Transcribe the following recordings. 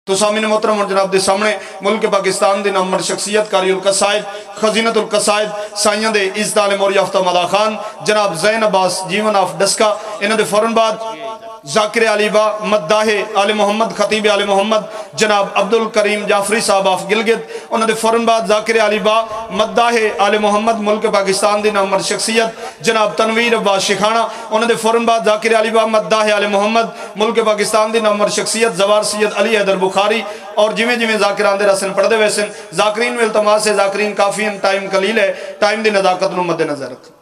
تو سامعین محترم اور جناب دے سامنے ملک پاکستان دی نامور شخصیت قاری القصائد خزینت القصائد سائیاں دے عزت عالم اور یافتہ مالا خان جناب زین عباس جیون آف ڈسکا انہوں دے فوراً بعد ذاکر علی با مداح آل محمد خطیب آل محمد جناب عبدالکریم جعفری صاحب آف گلگت انہوں دے فوراً بعد ذاکر علی با مداح آل محمد ملک پاکستان دی نامور شخصیت جناب تنویر عباس شیخانہ انہوں دے فوراً بعد ذاکر علی با مداح آل محمد ملک پاکستان دی نامور شخصیت زوار سید علی حیدر بخاری اور جویں جویں ذاکران دے رسن پڑھ دے ویسن ذاکرین میں التماس ہے ذاکرین کافی ان ٹائم قلیل ہے ٹائم دی نزاکت نو مد نظر رکھ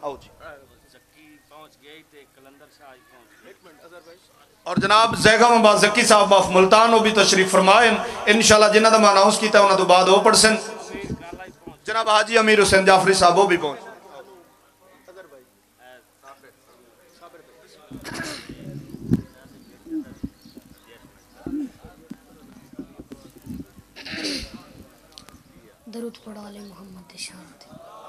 اور جناب زیغم عباس زکی صاحب آف ملتان وہ بھی تشریف فرمائیں انشاءاللہ جنہ دا میں اناؤنس کیتا ہے انہاں تو بعد ہو پڑسن جناب حاجی امیر حسین جعفری صاحب وہ بھی پہنچ درود پڑھا لے محمد شانت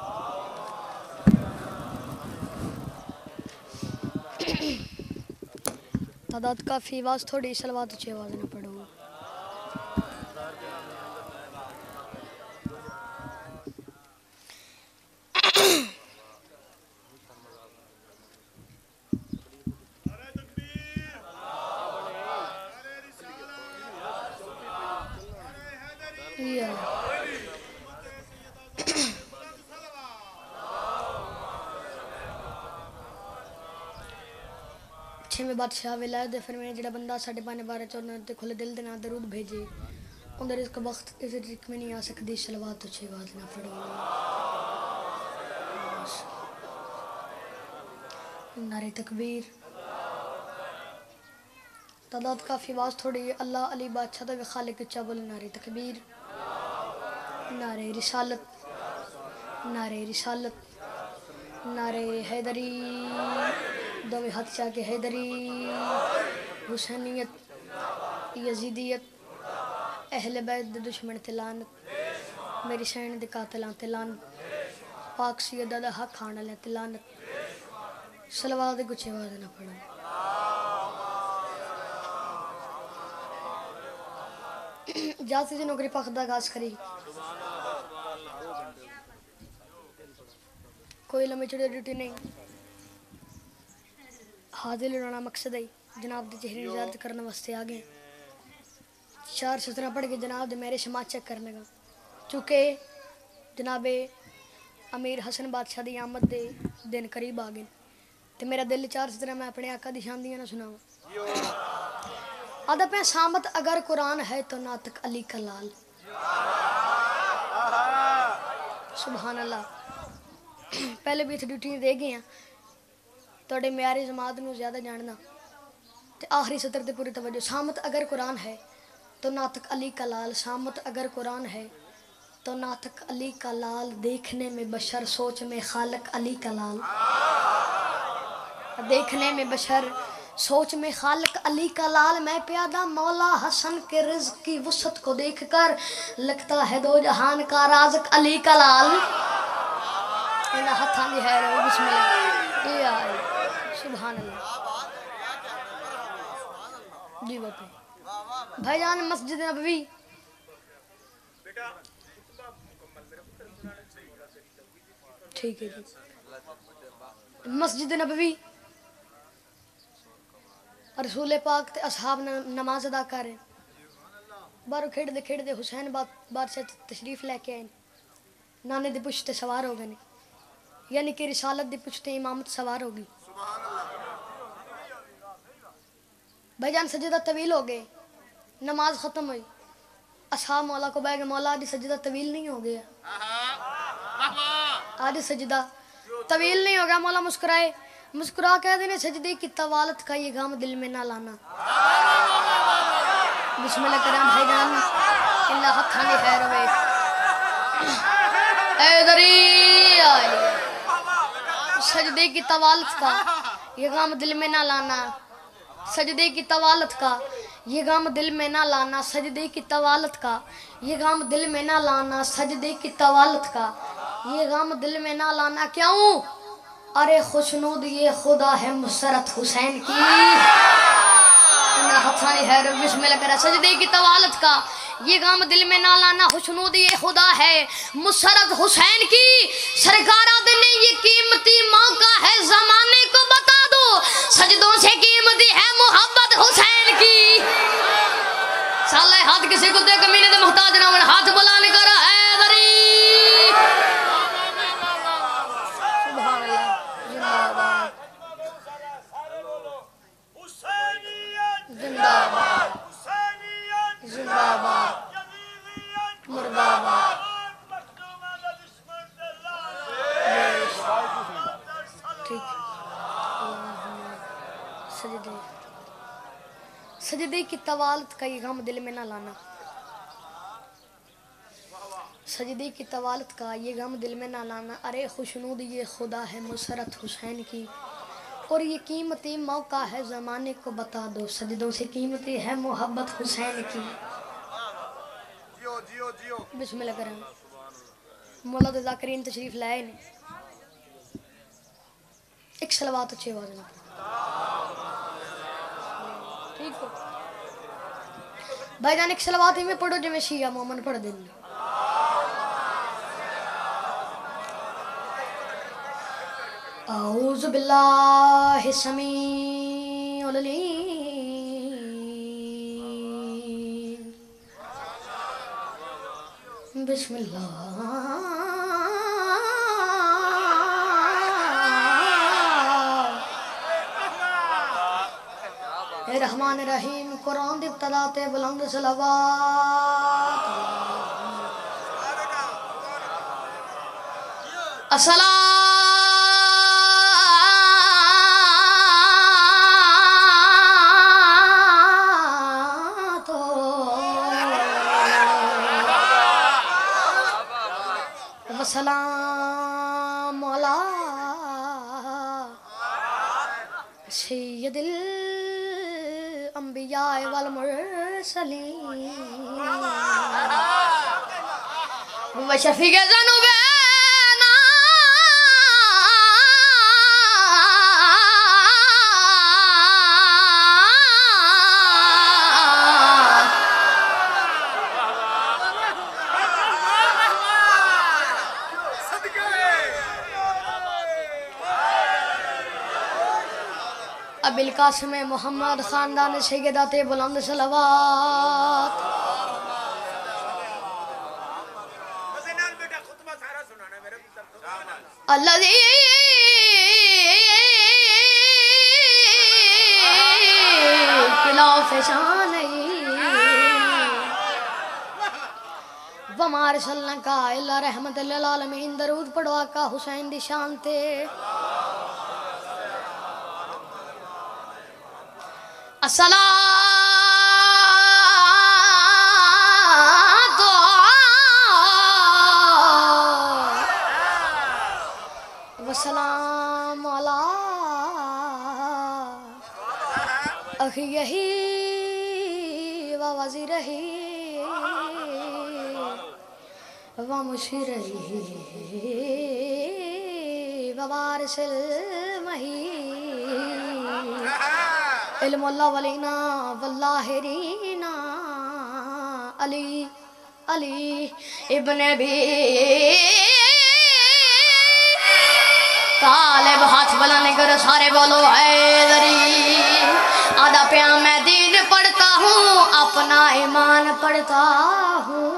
تعداد کافی آواز تھوڑی سلوات اچھی آواز نہ پڑھو چھویں بادشاہ ولایت دے فرمایا جڑا بندہ ساڈے پانے بارے چورنا تے کھلے دل دے نال درود بھیجے اندر اس کا وقت اس رزق میں نہیں آ سکتی صلوات اچھی آواز نہ پڑھو نعرہ تکبیر تعداد کافی آواز تھوڑی اللہ علی بادشاہ تے خالق اچا بول نعرہ تکبیر نعرہ رسالت نعرہ رسالت نعرہ حیدری دوے ہاتھ چاہ کے حیدری حسینیت یزیدیت اہل بیت دے دشمن تلانت میری شہن دے قاتلان تلانت پاک سیدہ دا حق کھانا لے تلانت صلوات دے کچھ آواز نہ پڑھو جاتی سے نوکری پاک دا گاز کری کوئی لمبی چڑی ڈیوٹی نہیں حاضر لڑانا مقصد ہے جناب دے چہرے نجات کرنے واسطے آگے چار سترہ پڑھ کے جناب دے میرے شماعت چیک کرنے گا چونکہ جناب امیر حسن بادشاہ دی آمد دے دن قریب آگے تو میرا دل چار سترہ میں اپنے آقا دی شان دیا نہ سناؤں آدھا پہ سامت اگر قرآن ہے تو ناطق علی کا لال سبحان اللہ پہلے بھی تھی ڈیوٹی دے گئے ہیں توڑے میاری جماعت نو زیادہ جاننا تے آخری سطر تے پوری توجہ سامت اگر قرآن ہے تو ناطق علی کا لال سامت اگر قرآن ہے تو ناطق علی کا لال دیکھنے میں بشر سوچ میں خالق علی کا لال دیکھنے میں بشر سوچ میں خالق علی کا لال میں پیادہ مولا حسن کے رزق کی وسعت کو دیکھ کر لگتا ہے دو جہان کا رازق علی کا لال انہا ہتھاں دی ہے رو بسم اللہ یہ آئے سبحان اللہ جی باپے بھائی جان مسجد نبوی ٹھیک ہے جی مسجد نبوی رسول پاک تے اصحاب نماز ادا کریں بارو کھیڑ دے حسین بادشاہ تشریف لے کے آئیں نانے دے پشتے سوار ہو گئے یعنی کہ رسالت دے پشتے امامت سوار ہوگی بھائی جان سجدہ طویل ہو گئے نماز ختم ہوئی اصحاب مولا کو بہ گئے مولا آدھی سجدہ طویل نہیں ہو گیا آدھی سجدہ طویل نہیں ہو گیا مولا مسکرائے مسکرا کہہ دینے سجدے کی طوالت کا یہ غام دل میں نہ لانا بسم اللہ کرام بھائی جان اللہ حق کھانے خیر ہوئے اے دری آئی سجدے کی طوالت کا یہ غام دل میں نہ لانا سجدے کی طوالت کا یہ غام دل میں نہ لانا سجدے کی طوالت کا یہ غام دل میں نہ لانا سجدے کی طوالت کا یہ غام دل میں نہ لانا کیوں ارے خوشنود یہ خدا ہے مسرت حسین کی ہتھانی ہے بسم اللہ کرا سجدے کی طوالت کا یہ غم دل میں نہ لانا حسنود یہ خدا ہے مسرت حسین کی سرکارہ دن یہ قیمتی موقع ہے زمانے کو بتا دو سجدوں سے قیمتی ہے محبت حسین کی سالہ ہاتھ کسی کو دے کمینے دے محتاج نہ ہونے ہاتھ بلانے کا رہا ہے دری سبحان اللہ زندہ باد زندہ باد زندہ باد مردہ باد ٹھیک سجدے سجدے کی طوالت کا یہ غم دل میں نہ لانا سجدے کی طوالت کا یہ غم دل میں نہ لانا ارے خوشنود یہ خدا ہے مسرت حسین کی اور یہ قیمتی موقع ہے زمانے کو بتا دو سجدوں سے قیمتی ہے محبت حسین کی بسم اللہ کریں مولا ذاکرین تشریف لائے نے ایک صلوات اچھے واضح ٹھیک ہو بھائی جان ایک صلوات ہی میں پڑھو جو میں شیعہ مومن پڑھ دیں اعوذ باللہ السمیع العلیم بسم اللہ رحمان رحیم قرآن دی ابتدا تے بلند صلوات السلام وسلام علی سید الانبیاء والمرسلین وشفیع ذنوبنا ابی القاسم محمد خاندان سیدات بلند صلوات الذی خلاف شانی وما ارسلناک الا رحمت للعالمین درود پڑھو آقا حسین دی شان تے وسلام علی اخیہ و وزیرہ و مشیرہ و وارث المہین علم اللہ ولینا واللاہرین علی علی ابن ابی طالب ہاتھ بلانے کر سارے بولو حیدری آدھا پیا میں دین پڑھتا ہوں اپنا ایمان پڑھتا ہوں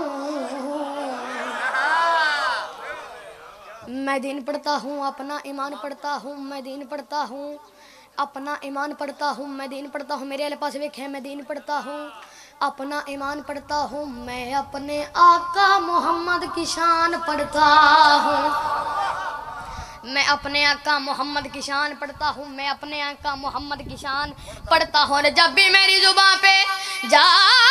میں دین پڑھتا ہوں اپنا ایمان پڑھتا ہوں میں دین پڑھتا ہوں اپنا ایمان پڑھتا ہوں میں دین پڑھتا ہوں میرے علیہ پاس ویکھیں میں دین پڑھتا ہوں اپنا ایمان پڑھتا ہوں میں اپنے آقا محمد کی شان پڑھتا ہوں میں اپنے آقا محمد کی شان پڑھتا ہوں میں اپنے آقا محمد کی شان پڑھتا ہوں جب بھی میری زبان پہ جا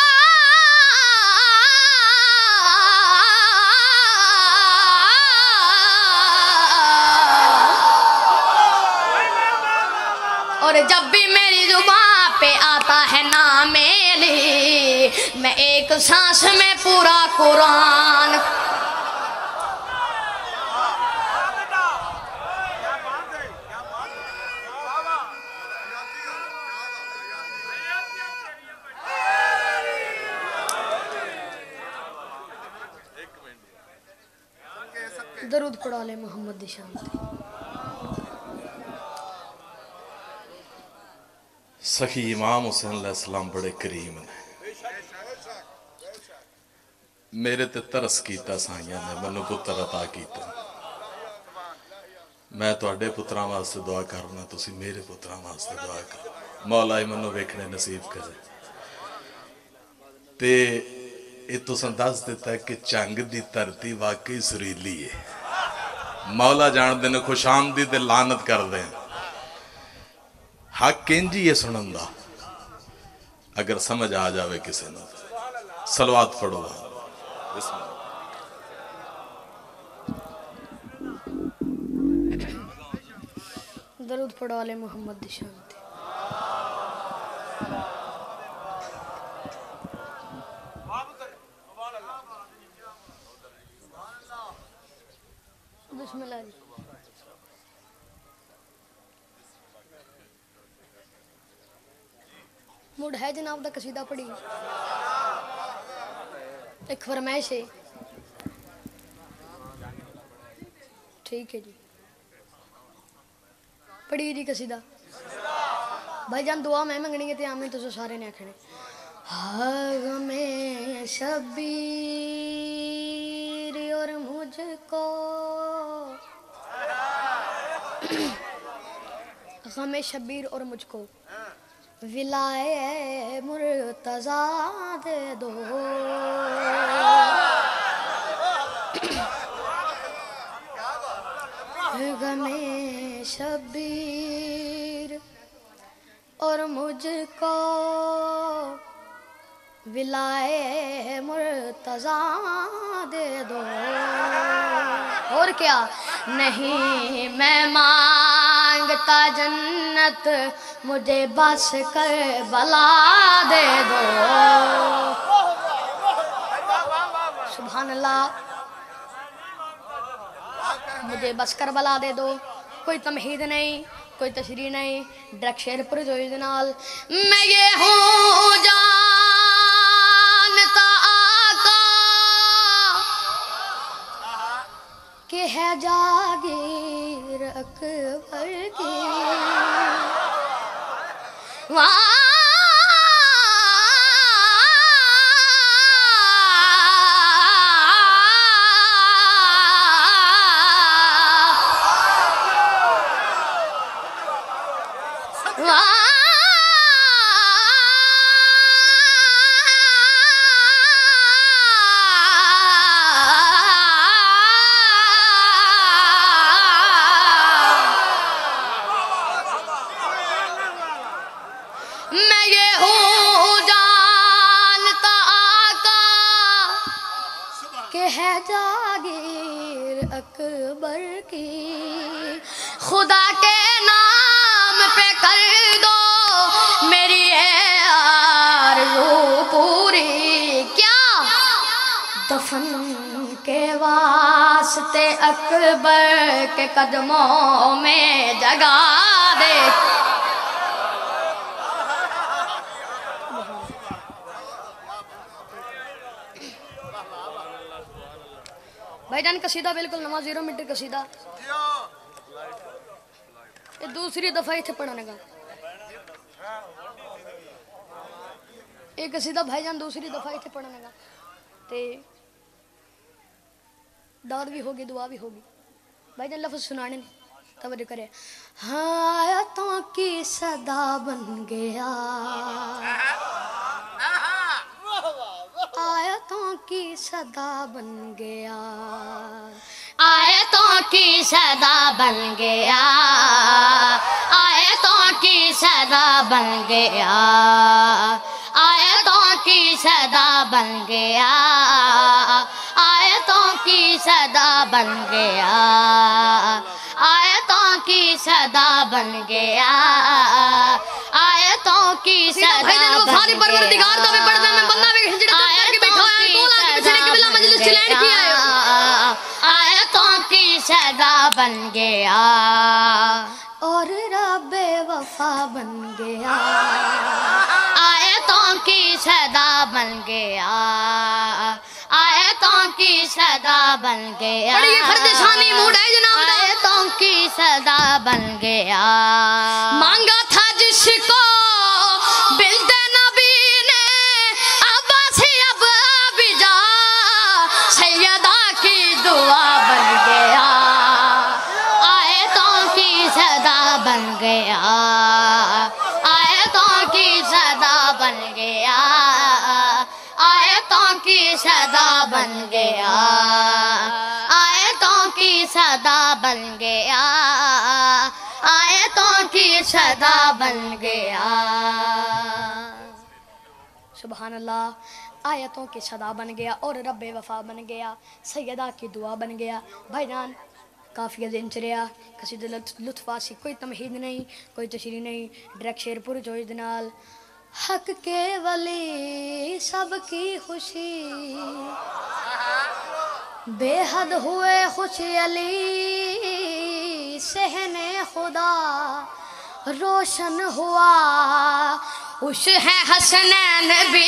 اور جب بھی میری زبان پہ آتا ہے نام علی میں ایک سانس میں پورا قرآن درود پڑھو علی محمد دی شان تے سخی امام حسین علیہ السلام بڑے کریم نے میرے تے ترس کیتا سائیاں نے منو پتر عطا کیتا میں تو اڈے پتراں واسطے دعا کرنا تسی میرے پتراں واسطے دعا کر مولا ہی منو ویکھنے نصیب کرے تے یہ تو دس دیتا ہے کہ چنگ دی دھرتی واقعی سریلی ہے مولا جان دے نے خوش آمدید تے لعنت کر دیں حق کنجی یہ سنن دا اگر سمجھ آ جاوے کسی نے صلوات پڑھو بسم اللہ درود پڑھو علی محمد دی شان تے بسم اللہ جی موڈ ہے جناب دا قصیدہ پڑھی ایک فرمائش ہے ٹھیک ہے جی پڑھی جی قصیدہ بھائی جان دعا میں منگنی ہے تے آمین تو سارے نے آکھنے غم شبیر اور مجھ کو غم شبیر اور مجھ کو ولائے مرتضیٰ دے دو غم شبیر اور مجھ کو ولائے مرتضیٰ دے دو اور کیا نہیں میں مانگتا جنت مجھے بس کربلا دے دو سبحان اللہ مجھے بس کربلا دے دو کوئی تمہید نہیں کوئی تشریح نہیں ڈرک شیر پر جو نال میں یہ ہوں جانتا آقا کہ ہے جاگیر اکبر کی میں یہ ہوں جانتا آقا کہ ہے جاگیر اکبر کی خدا کے نام پہ کر دو میری ہے آرزو پوری کیا دفن کے واسطے اکبر کے قدموں میں جگہ دے بھائی جان قصیدہ بالکل نواں 0 منٹ قصیدہ یہ دوسری دفعہ ہی پڑھنے گا یہ قصیدہ بھائی جان دوسری دفعہ ہی پڑھنے گا تے داد بھی ہوگی دعا بھی ہوگی بھائی جان لفظ سنانے توجہ کرے ہاں آیتوں کی صدا بن گیا آیتوں کی صدا بن گیا آیتوں کی صدا بن گیا آیتوں کی صدا بن گیا آیتوں کی صدا بن گیا آیتوں کی صدا بن گیا آیتوں کی صدا بن گیا آیتوں کی صدا بن گیا آیتوں کی صدا بن گیا اور رب وفا بن گیا آیتوں کی صدا بن گیا آیتوں کی کی صدا بن گیا بڑی فرد ثانی موڈ ہے جناب دا آیتوں کی صدا بن گیا مانگا تھا جس کو بلد نبی نے ابا سے اب بھی جا سیدہ کی دعا بن گیا آیتوں کی صدا بن گیا آیتوں کی صدا بن گیا آیتوں کی صدا بن گیا آیتوں کی صدا بن گیا آیتوں کی صدا بن گیا سبحان اللہ آیتوں کی صدا بن گیا اور رب وفا بن گیا سیدہ کی دعا بن گیا بھائی جان کافی دن چریا قصیدہ لطف آسی کوئی تمہید نہیں کوئی تشریح نہیں ڈریک شیر پور جوئی دنال حق کے ولی سب کی خوشی بے حد ہوئے خوشی علی صحن خدا روشن ہوا خوش ہے حسنین بھی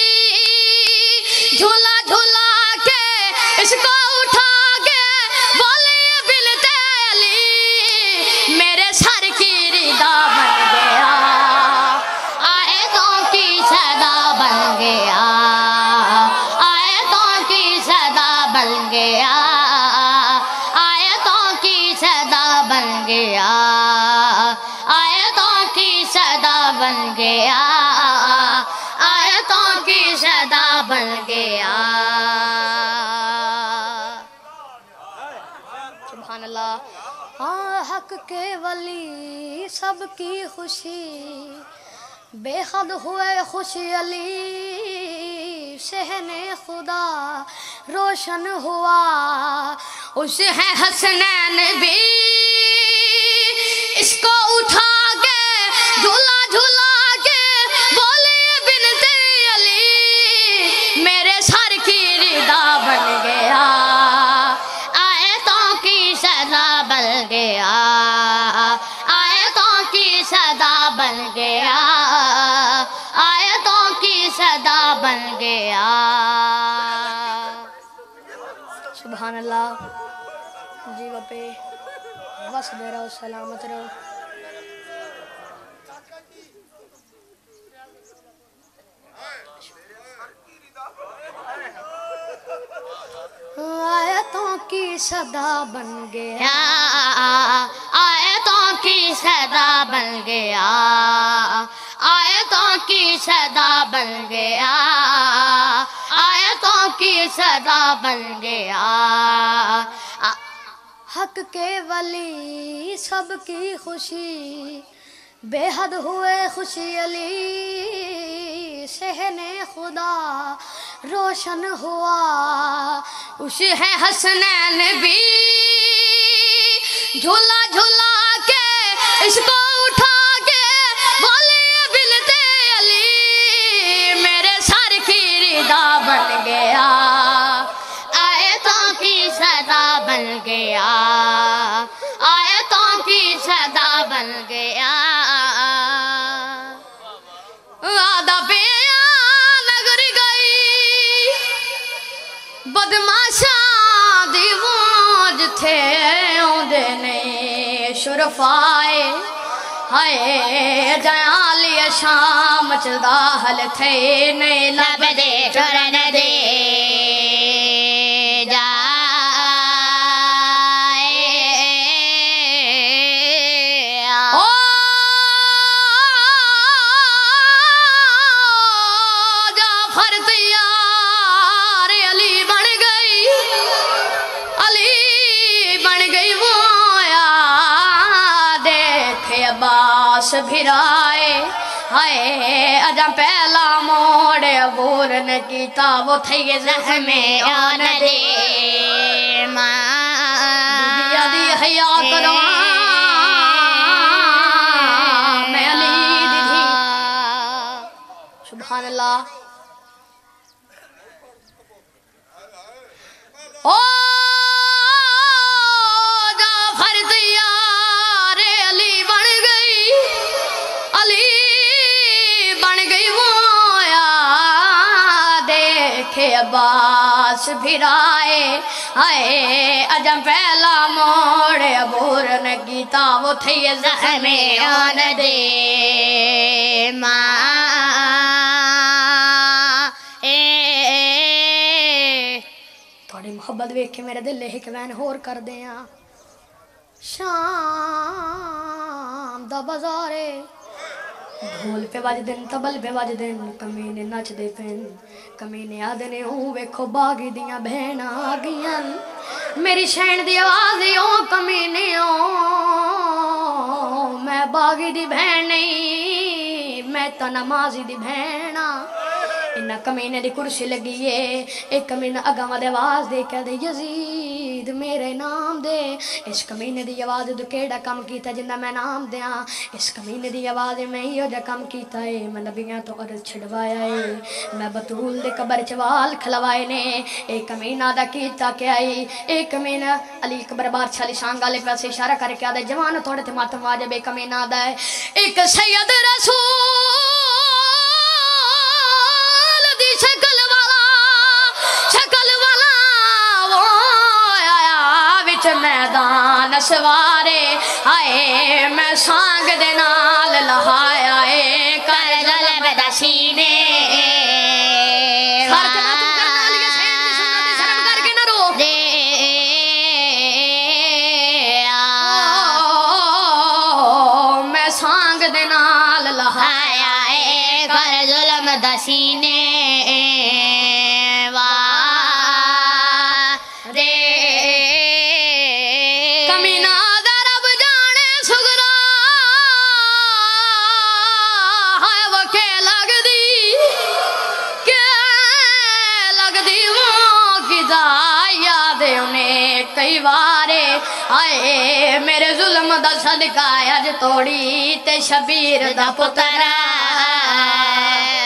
جھولا جھولا کے اس کو اٹھا کے بولے بلتے علی میرے سر کی ردا بن گیا آیتوں کی صدا بن گیا آیتوں کی صدا بن گیا آیتوں کی صدا بن گیا آیتوں کی صدا بن گیا آیتوں کی صدا بن گیا سبحان اللہ ہاں حق کے ولی سب کی خوشی بے حد ہوئے خوشی علی صحن خدا روشن ہوا اس ہے حسنین بھی اس کو اٹھا کے جھولا جھولا کے بولے بنتے علی میرے سر کی ردا بن گیا آیتوں کی صدا بن گیا آیتوں کی صدا بن گیا آیتوں کی صدا بن گیا سبحان اللہ جیوہ پہ وصل رہو سلامت رہو آیتوں کی صدا بن گیا آیتوں کی صدا بن گیا آیتوں کی صدا بن گیا آیتوں کی صدا بن گیا حق کے ولی سب کی خوشی بے حد ہوئے خوشی علی صحن خدا روشن ہوا اس ہے حسنین بھی جھولا جھولا کے اس کو اٹھا کے بولے بلتے علی میرے سر کی ردا بن گیا آیتوں کی صدا بن گیا آیتوں کی صدا بن گیا آدھا پیا نگر گئی بدماشاں دی موج تھے اوندے نے شرفائے ہائے جیالی شام چلدا حل تھے نہیں لب دے ٹرن دے بھرائے ہائے اجا پہلا موڑے عبور نے کیتا وہ تھے زخم آن دے بیا دی حیات روان میں علی دی تھی سبحان اللہ او عباس पास फिराए आए अजम पहला मोड़ अबूर न गीता वो थे ज़ख्मे आन दे माँ थोड़ी मोहब्बत वेख के मेरे दिल एक वैन होर कर दिया शाम दा बाजारे ढोल पे बज दिन तबल पे बज दिन कमीने नचदे पिन कमीने आदे ने हूँ वेखो बागी दियां बहना आ गईयां मेरी शैन दी आवाज़ ओ कमीने ओ मैं बागी दी बहन नहीं मैं तो नमाजी दी बहना इन्ना कमीने दी कुर्सी लगी है एक कमीना अगां दे आवाज़ दे के दे यजीद मेरे नाम दे इस कमीने दी आवाज़ तू केड़ा कम कीता जिंदा मैं नाम दियां इस कमीने दी आवाज़ मैं इहो जा कम कीता है मैं नबियां तो अर्ज़ छड़वाया है मैं बतूल दे कबर च वाल खलवाए ने एक कमीना दा कीता क्या है एक कमीना अली अकबर बादशाह अली शान वाले पासे इशारा करके आदे जवान थोड़े ते मातम वाजब एक कमीना दा है एक सैयद रसूल मैदान सवारे आए मैं सांग दे नाल लहाया है कर जलब दसीने मैं सांग दे नाल लहाया है कर जुल्म दसीने कई बारे आए मेरे जुल्म दा सदका अज तोड़ी ते शबीर दा पुत्रा